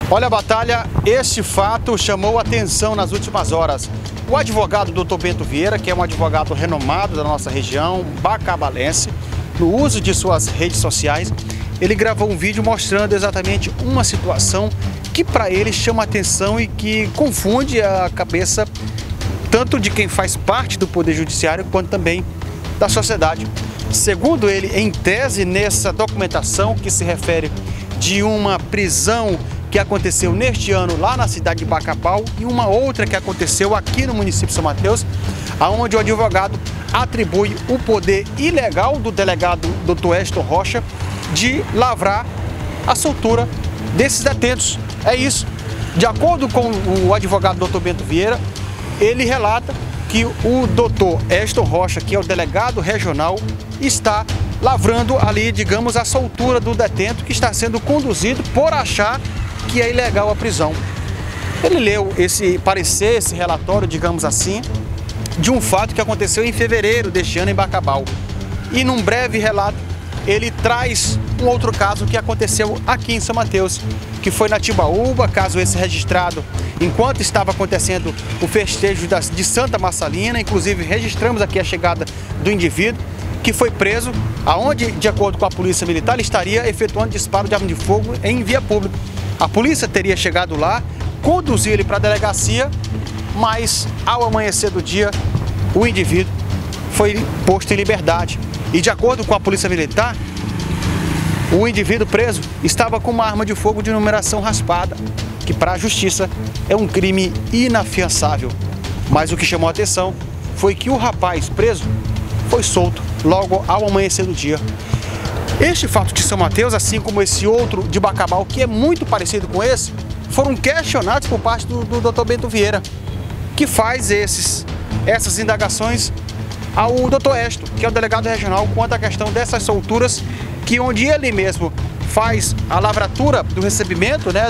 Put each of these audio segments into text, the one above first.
Olha, Batalha, este fato chamou atenção nas últimas horas. O advogado Dr. Bento Vieira, que é um advogado renomado da nossa região, bacabalense, no uso de suas redes sociais, ele gravou um vídeo mostrando exatamente uma situação que para ele chama atenção e que confunde a cabeça tanto de quem faz parte do Poder Judiciário quanto também da sociedade. Segundo ele, em tese, nessa documentação que se refere de uma prisão que aconteceu neste ano lá na cidade de Bacabal e uma outra que aconteceu aqui no município de São Mateus, onde o advogado atribui o poder ilegal do delegado Dr. Eston Rocha de lavrar a soltura desses detentos. É isso. De acordo com o advogado Dr. Bento Vieira, ele relata que o Dr. Eston Rocha, que é o delegado regional, está lavrando ali, digamos, a soltura do detento que está sendo conduzido por achar que é ilegal a prisão. Ele leu esse parecer, esse relatório, digamos assim, de um fato que aconteceu em fevereiro deste ano em Bacabal. E num breve relato, ele traz um outro caso que aconteceu aqui em São Mateus, que foi na Timbaúba, caso esse registrado enquanto estava acontecendo o festejo de Santa Massalina. Inclusive registramos aqui a chegada do indivíduo que foi preso, aonde, de acordo com a polícia militar, ele estaria efetuando disparo de arma de fogo em via pública. A polícia teria chegado lá, conduziu ele para a delegacia, mas ao amanhecer do dia, o indivíduo foi posto em liberdade. E de acordo com a polícia militar, o indivíduo preso estava com uma arma de fogo de numeração raspada, que para a justiça é um crime inafiançável. Mas o que chamou a atenção foi que o rapaz preso foi solto logo ao amanhecer do dia. Este fato de São Mateus, assim como esse outro de Bacabal, que é muito parecido com esse, foram questionados por parte do Dr. Bento Vieira, que faz essas indagações ao Dr. Eston, que é o delegado regional, quanto à questão dessas solturas, que onde ele mesmo faz a lavratura do recebimento, né,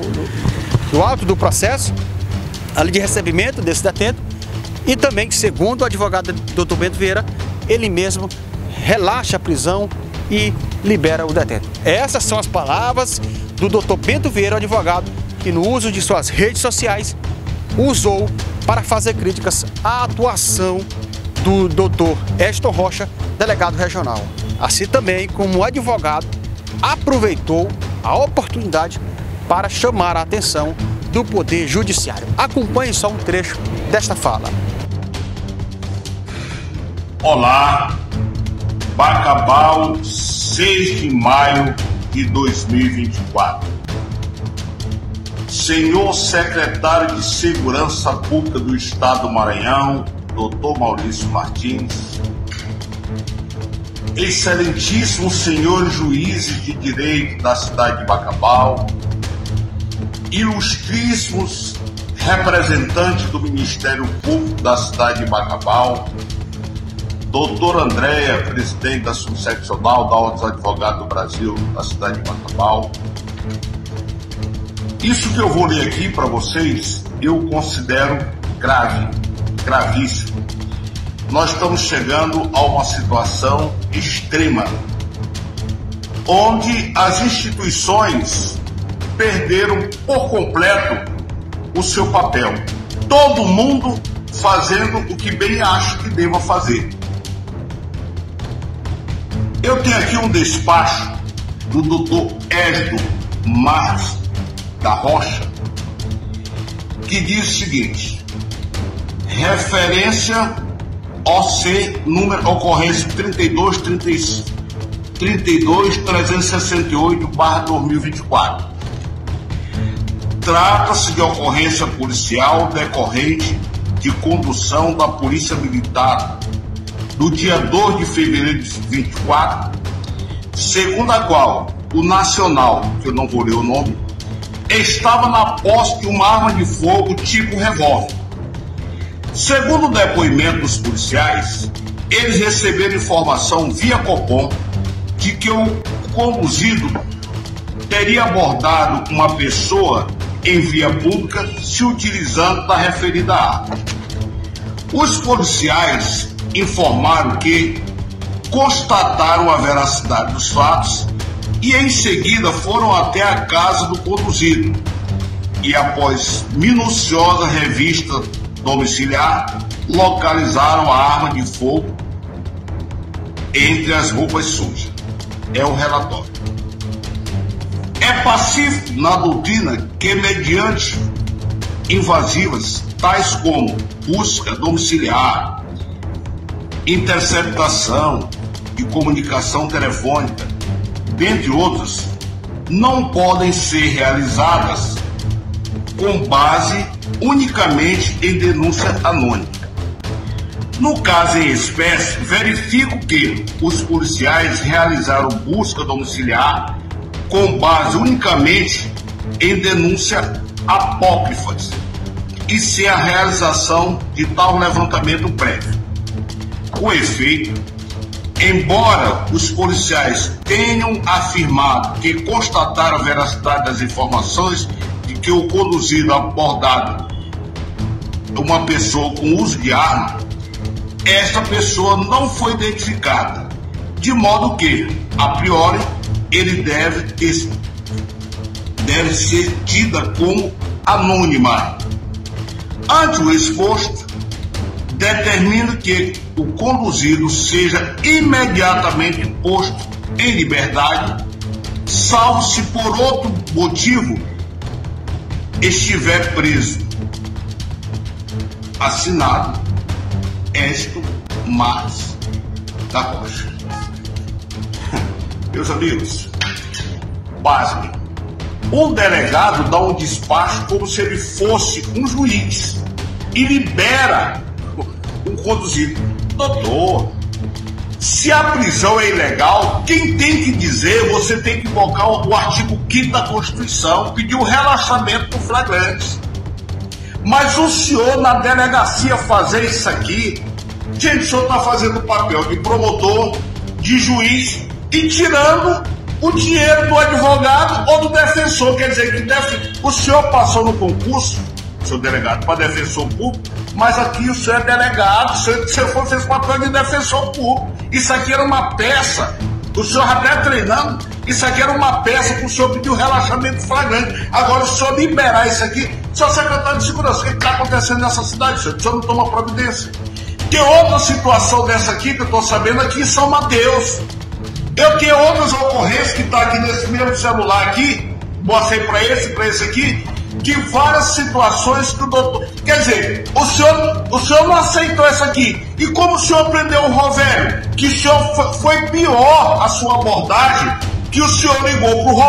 do auto do processo, ali de recebimento desse detento, e também, segundo o advogado Dr. Bento Vieira, ele mesmo relaxa a prisão e libera o detento. Essas são as palavras do Dr. Bento Vieira, advogado, que no uso de suas redes sociais usou para fazer críticas à atuação do Dr. Eston Rocha, delegado regional. Assim também como o advogado aproveitou a oportunidade para chamar a atenção do Poder Judiciário. Acompanhe só um trecho desta fala. Olá, Bacabal, 6 de maio de 2024. Senhor Secretário de Segurança Pública do Estado do Maranhão, Dr. Maurício Martins, excelentíssimos senhores juízes de direito da cidade de Bacabal, ilustríssimos representantes do Ministério Público da cidade de Bacabal, doutora Andréia, presidente da subseccional da Ordem dos Advogados do Brasil, da cidade de Bacabal. Isso que eu vou ler aqui para vocês, eu considero grave, gravíssimo. Nós estamos chegando a uma situação extrema, onde as instituições perderam por completo o seu papel. Todo mundo fazendo o que bem acha que deva fazer. Eu tenho aqui um despacho do Dr. Eston Marques da Rocha, que diz o seguinte: referência OC, número ocorrência 32.368/2024. Trata-se de ocorrência policial decorrente de condução da Polícia Militar do dia 2 de fevereiro de 2024, segundo a qual o nacional, que eu não vou ler o nome, estava na posse de uma arma de fogo tipo revólver. Segundo o depoimento dos policiais, eles receberam informação via Copom de que o conduzido teria abordado uma pessoa em via pública se utilizando da referida arma. Os policiais informaram que constataram a veracidade dos fatos e em seguida foram até a casa do conduzido, e, após minuciosa revista domiciliar, localizaram a arma de fogo entre as roupas sujas. É o relatório. É pacífico na doutrina que, mediante invasivas tais como busca domiciliar, interceptação e comunicação telefônica, dentre outras, não podem ser realizadas com base unicamente em denúncia anônima. No caso em espécie, verifico que os policiais realizaram busca domiciliar com base unicamente em denúncia apócrifas e sem a realização de tal levantamento prévio. Com efeito, embora os policiais tenham afirmado que constataram a veracidade das informações de que o conduzido abordado uma pessoa com uso de arma, esta pessoa não foi identificada, de modo que, a priori, ele deve ser tida como anônima. Ante o exposto, determino que o conduzido seja imediatamente posto em liberdade, salvo se por outro motivo estiver preso. Assinado Ésto Marques da Rocha. Meus amigos, pasmem. Um delegado dá um despacho como se ele fosse um juiz e libera um conduzido. Doutor, se a prisão é ilegal, quem tem que dizer, você tem que invocar o artigo 5º da Constituição, pedir o relaxamento do flagrante. Mas o senhor na delegacia fazer isso aqui, gente, o senhor está fazendo o papel de promotor, de juiz e tirando o dinheiro do advogado ou do defensor. Quer dizer que o senhor passou no concurso, seu delegado, para defensor público, mas aqui o senhor é delegado, o senhor fez papel de defensor público. Isso aqui era uma peça, o senhor até treinando, isso aqui era uma peça para o senhor pedir o relaxamento flagrante. Agora, o senhor liberar isso aqui, senhor secretário de segurança, o que está acontecendo nessa cidade, senhor? O senhor não toma providência? Tem outra situação dessa aqui que eu estou sabendo aqui em São Mateus. Eu tenho outras ocorrências que está aqui nesse mesmo celular aqui, mostrei para esse aqui, que várias situações que o doutor... Quer dizer, o senhor não aceitou essa aqui. E como o senhor prendeu o Rovério? Que o senhor foi pior a sua abordagem, que o senhor ligou para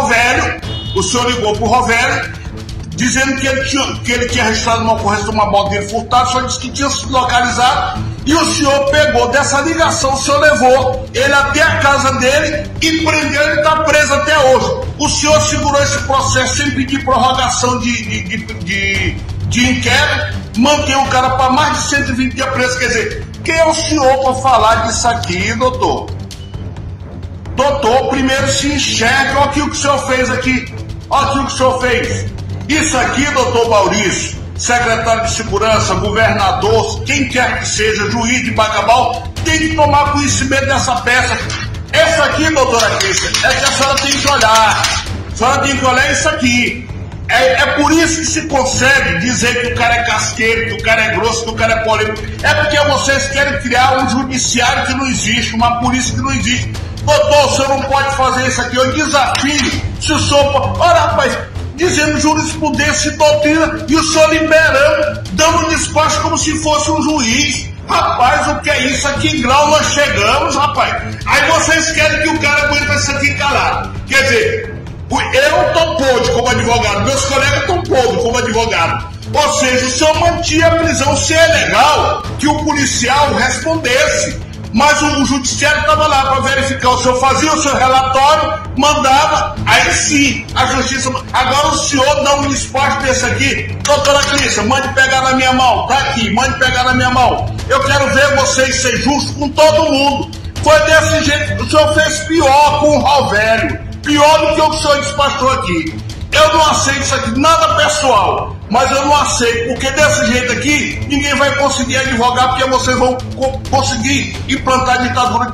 o Rovério, dizendo que ele tinha registrado uma ocorrência de uma moto dele furtada, o senhor disse que tinha sido localizado, e o senhor pegou dessa ligação, o senhor levou ele até a casa dele e prendeu, ele está preso até hoje. O senhor segurou esse processo sem pedir prorrogação de inquérito, mantém o cara para mais de 120 dias preso. Quer dizer, quem é o senhor para falar disso aqui, doutor? Doutor, primeiro se enxerga, olha aqui o que o senhor fez aqui, olha aqui o que o senhor fez. Isso aqui, doutor Maurício, secretário de segurança, governador, quem quer que seja, juiz de Bacabal, tem que tomar conhecimento dessa peça. Essa aqui, doutora Crícia, é que a senhora tem que olhar. A senhora tem que olhar isso aqui. É por isso que se consegue dizer que o cara é casqueiro, que o cara é grosso, que o cara é polêmico. É porque vocês querem criar um judiciário que não existe, uma polícia que não existe. Doutor, o senhor não pode fazer isso aqui. Eu desafio. Se o senhor pode... Olha, rapaz, dizendo jurisprudência e doutrina, e o senhor liberando, dando um despacho como se fosse um juiz. Rapaz, o que é isso? A que grau nós chegamos, rapaz? Aí vocês querem que o cara aguente isso aqui calado. Quer dizer, eu estou podre como advogado, meus colegas estão podres como advogado. Ou seja, o senhor mantinha a prisão, se é legal que o policial respondesse. Mas o judiciário estava lá para verificar. O senhor fazia o seu relatório, mandava, aí sim, a justiça... Agora o senhor dá um despacho desse aqui. Doutora Clícia, mande pegar na minha mão. Tá aqui, mande pegar na minha mão. Eu quero ver vocês ser justos com todo mundo. Foi desse jeito. O senhor fez pior com o Rovério. Pior do que o senhor despachou aqui. Eu não aceito isso aqui, nada pessoal. Mas eu não aceito, porque desse jeito aqui, ninguém vai conseguir advogar, porque vocês vão conseguir implantar a ditadura